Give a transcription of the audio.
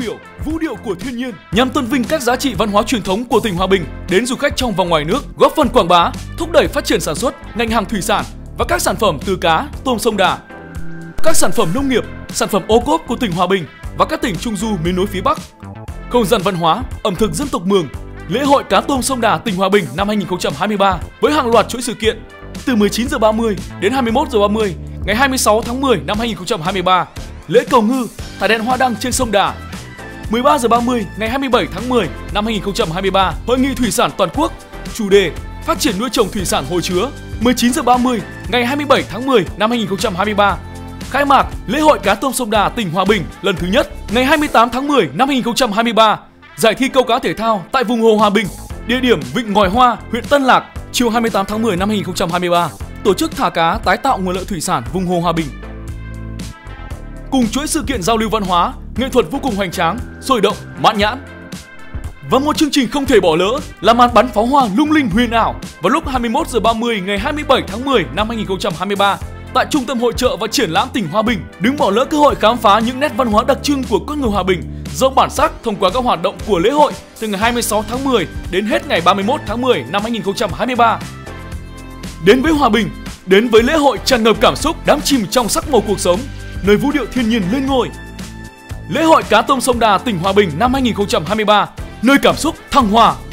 biểu Vũ điệu của thiên nhiên nhằm tôn vinh các giá trị văn hóa truyền thống của tỉnh Hòa Bình đến du khách trong và ngoài nước, góp phần quảng bá, thúc đẩy phát triển sản xuất, ngành hàng thủy sản và các sản phẩm từ cá, tôm sông Đà. Các sản phẩm nông nghiệp, sản phẩm ô cốp của tỉnh Hòa Bình và các tỉnh Trung du miền núi phía Bắc. Không gian văn hóa, ẩm thực dân tộc Mường, lễ hội cá tôm sông Đà tỉnh Hòa Bình năm 2023 với hàng loạt chuỗi sự kiện từ 19h30 đến 21h30 ngày 26 tháng 10 năm 2023, lễ cầu ngư, thả đèn hoa đăng trên sông Đà. 13h30 ngày 27 tháng 10 năm 2023, hội nghị thủy sản toàn quốc, chủ đề phát triển nuôi trồng thủy sản hồ chứa. 19h30 ngày 27 tháng 10 năm 2023, khai mạc lễ hội cá tôm sông Đà tỉnh Hòa Bình lần thứ nhất. Ngày 28 tháng 10 năm 2023, giải thi câu cá thể thao tại vùng hồ Hòa Bình, địa điểm Vịnh Ngòi Hoa, huyện Tân Lạc. Chiều 28 tháng 10 năm 2023, tổ chức thả cá tái tạo nguồn lợi thủy sản vùng hồ Hòa Bình. Cùng chuỗi sự kiện giao lưu văn hóa, nghệ thuật vô cùng hoành tráng, sôi động, mãn nhãn. Và một chương trình không thể bỏ lỡ là màn bắn pháo hoa lung linh huyền ảo vào lúc 21h30 ngày 27 tháng 10 năm 2023 tại Trung tâm Hội chợ và Triển lãm tỉnh Hòa Bình. Đừng bỏ lỡ cơ hội khám phá những nét văn hóa đặc trưng của con người Hòa Bình, giàu bản sắc thông qua các hoạt động của lễ hội từ ngày 26 tháng 10 đến hết ngày 31 tháng 10 năm 2023. Đến với Hòa Bình, đến với lễ hội tràn ngập cảm xúc, đắm chìm trong sắc màu cuộc sống, nơi vũ điệu thiên nhiên lên ngôi. Lễ hội cá tôm sông Đà tỉnh Hòa Bình năm 2023, nơi cảm xúc thăng hoa.